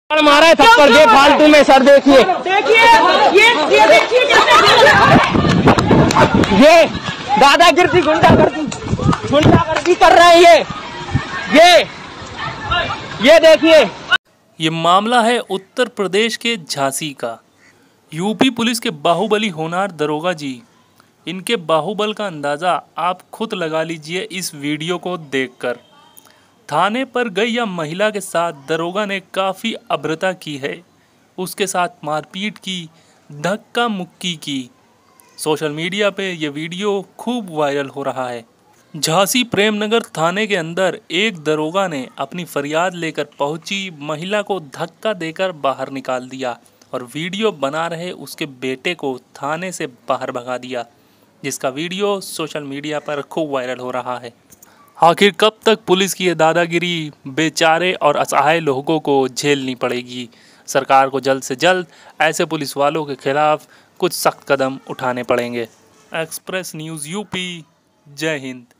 मारा है थप्पड़ के फालतू में सर। देखिए ये दादागिरी गुंडागर्दी कर रहे हैं ये देखिए। ये मामला है उत्तर प्रदेश के झांसी का। यूपी पुलिस के बाहुबली होनार दरोगा जी, इनके बाहुबल का अंदाज़ा आप खुद लगा लीजिए इस वीडियो को देखकर। थाने पर गई या महिला के साथ दरोगा ने काफ़ी अभद्रता की है, उसके साथ मारपीट की, धक्का मुक्की की। सोशल मीडिया पे ये वीडियो खूब वायरल हो रहा है। झांसी प्रेमनगर थाने के अंदर एक दरोगा ने अपनी फरियाद लेकर पहुंची महिला को धक्का देकर बाहर निकाल दिया और वीडियो बना रहे उसके बेटे को थाने से बाहर भगा दिया, जिसका वीडियो सोशल मीडिया पर खूब वायरल हो रहा है। आखिर कब तक पुलिस की ये दादागिरी बेचारे और असहाय लोगों को झेलनी पड़ेगी? सरकार को जल्द से जल्द ऐसे पुलिस वालों के खिलाफ कुछ सख्त कदम उठाने पड़ेंगे। Express News UP. जय हिंद।